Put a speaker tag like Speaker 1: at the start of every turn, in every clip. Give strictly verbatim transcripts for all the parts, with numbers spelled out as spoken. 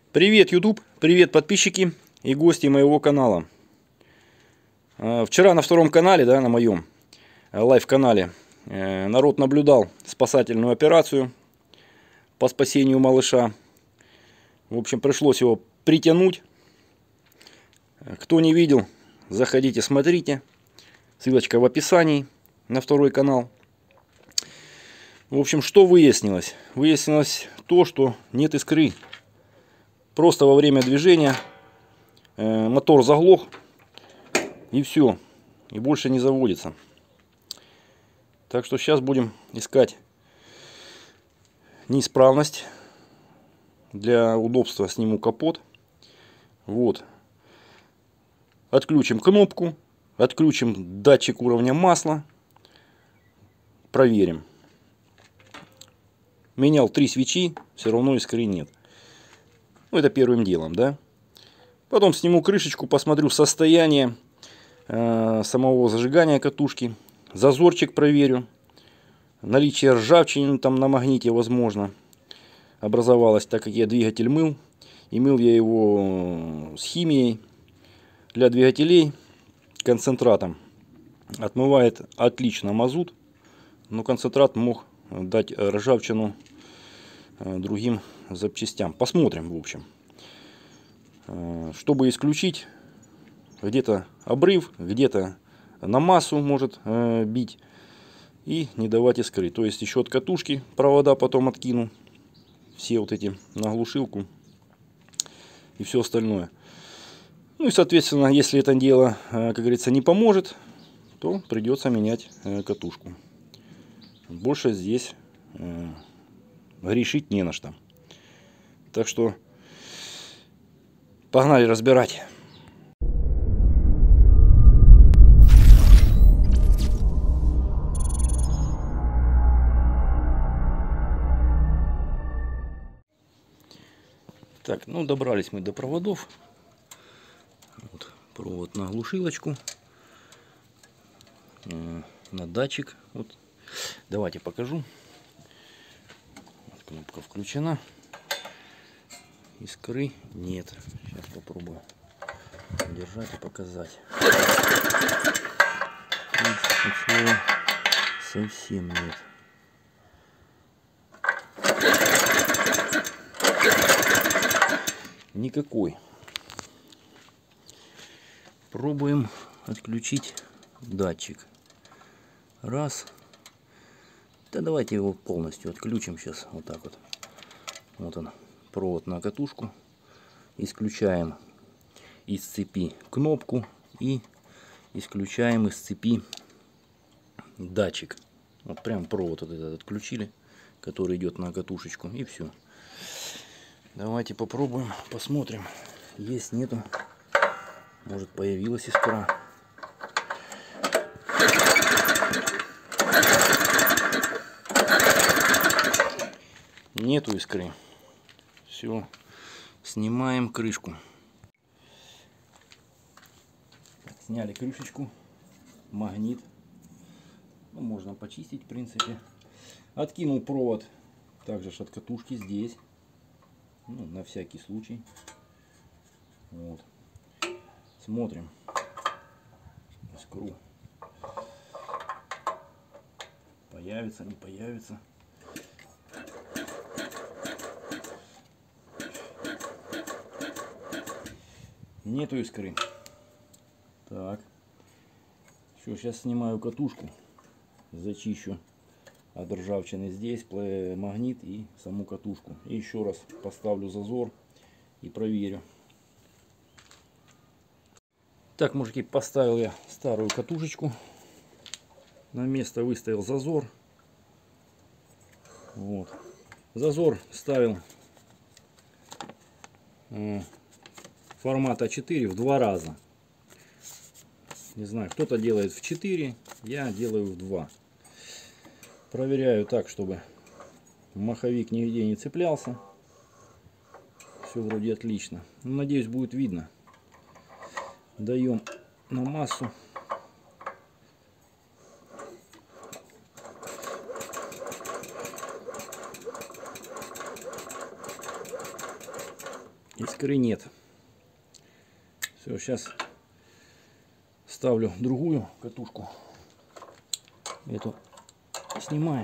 Speaker 1: Привет, YouTube! Привет, подписчики и гости моего канала. Вчера на втором канале, да, на моем лайв-канале, народ наблюдал спасательную операцию по спасению малыша. В общем, пришлось его притянуть. Кто не видел, заходите, смотрите. Ссылочка в описании на второй канал. В общем, что выяснилось? Выяснилось то, что нет искры. Просто во время движения э, мотор заглох, и все, и больше не заводится. Так что сейчас будем искать неисправность. Для удобства сниму капот. Вот. Отключим кнопку, отключим датчик уровня масла, проверим. Менял три свечи, все равно искры нет. Ну, это первым делом, да. Потом сниму крышечку, посмотрю состояние э, самого зажигания катушки. Зазорчик проверю. Наличие ржавчины там на магните, возможно, образовалось, так как я двигатель мыл. И мыл я его с химией для двигателей концентратом. Отмывает отлично мазут, но концентрат мог дать ржавчину э, другим запчастям. Посмотрим, в общем. Чтобы исключить, где-то обрыв, где-то на массу может э, бить и не давать искры. То есть еще от катушки провода потом откину, все вот эти на глушилку и все остальное. Ну и соответственно, если это дело, э, как говорится, не поможет, то придется менять э, катушку. Больше здесь э, грешить не на что. Так что погнали разбирать. Так, ну добрались мы до проводов. Вот, провод на глушилочку, э, на датчик. Вот. Давайте покажу. Вот, кнопка включена. Искры нет. Сейчас попробую держать и показать. Ничего совсем нет. Никакой. Пробуем отключить датчик. Раз. Да давайте его полностью отключим сейчас. Вот так вот. Вот он. Провод на катушку. Исключаем из цепи кнопку и исключаем из цепи датчик. Вот прям провод вот этот отключили, который идет на катушечку, и все. Давайте попробуем, посмотрим. Есть, нету. Может, появилась искра. Нету искры. Все, снимаем крышку. Сняли крышечку, магнит. Ну, можно почистить, в принципе. Откинул провод также от катушки здесь, ну, на всякий случай. Вот. Смотрим искру. Появится, не появится. Нету искры. Так. Все, сейчас снимаю катушку. Зачищу от ржавчины здесь магнит и саму катушку. И еще раз поставлю зазор и проверю. Так, мужики, поставил я старую катушечку. На место выставил зазор. Вот. Зазор ставил формата четыре в два раза. Не знаю, кто-то делает в четыре, я делаю в два. Проверяю так, чтобы маховик нигде не цеплялся. Все вроде отлично. Надеюсь, будет видно. Даем на массу. искры нет. Все, сейчас ставлю другую катушку. Эту снимаем.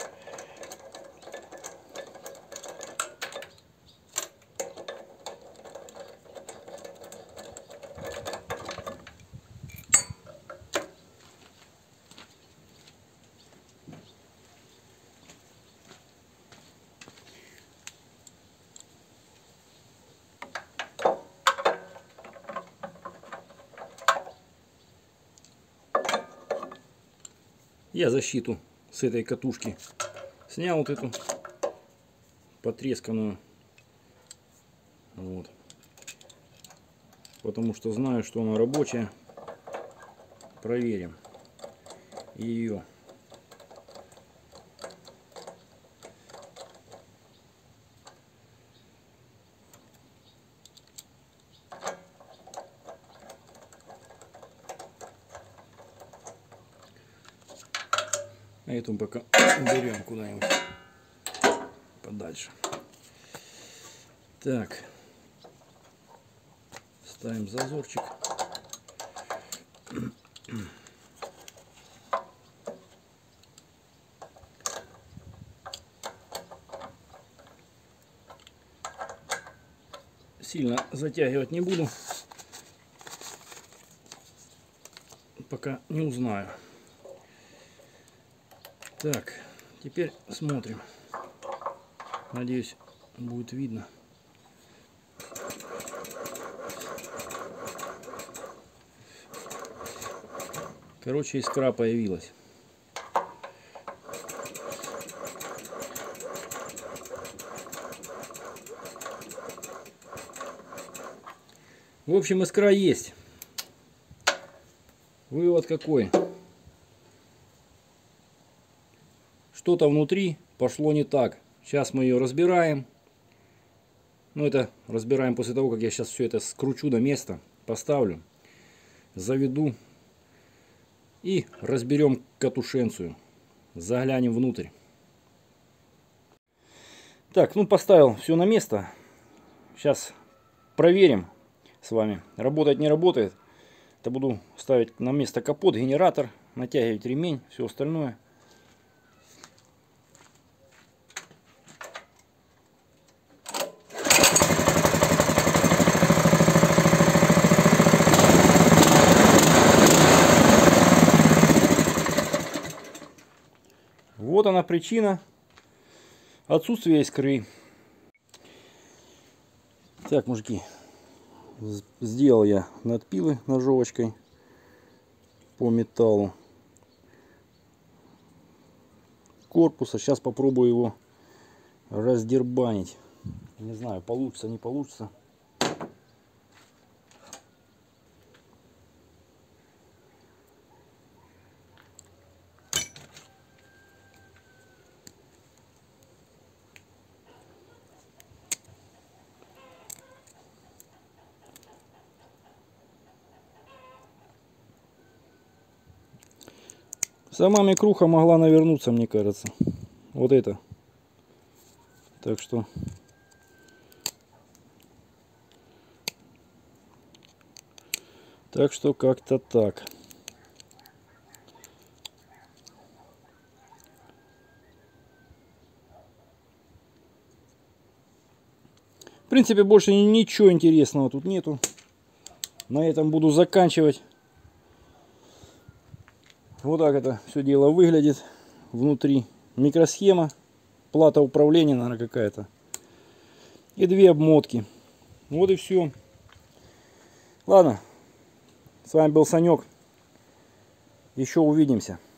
Speaker 1: Я защиту с этой катушки снял, вот эту потресканную, вот, потому что знаю, что она рабочая. Проверим ее. А эту пока уберем куда-нибудь подальше. Так, ставим зазорчик. Сильно затягивать не буду, пока не узнаю. Так, теперь смотрим. Надеюсь, будет видно. Короче, искра появилась. В общем, искра есть. Вывод какой? Что-то внутри пошло не так. Сейчас мы ее разбираем. Ну, это разбираем после того, как я сейчас все это скручу на место, поставлю, заведу и разберем катушенцию. Заглянем внутрь. Так, ну поставил все на место. Сейчас проверим с вами, работает, не работает. Это буду ставить на место капот, генератор, натягивать ремень, все остальное. Вот она причина отсутствия искры. Так, мужики, сделал я надпилы ножовочкой по металлу корпуса. Сейчас попробую его раздербанить. Не знаю, получится, не получится. Сама микруха могла навернуться, мне кажется. Вот это. Так что... Так что как-то так. В принципе, больше ничего интересного тут нету. На этом буду заканчивать. Вот так это все дело выглядит. Внутри микросхема, плата управления, наверное, какая-то. И две обмотки. Вот и все. Ладно. С вами был Санек. Еще увидимся.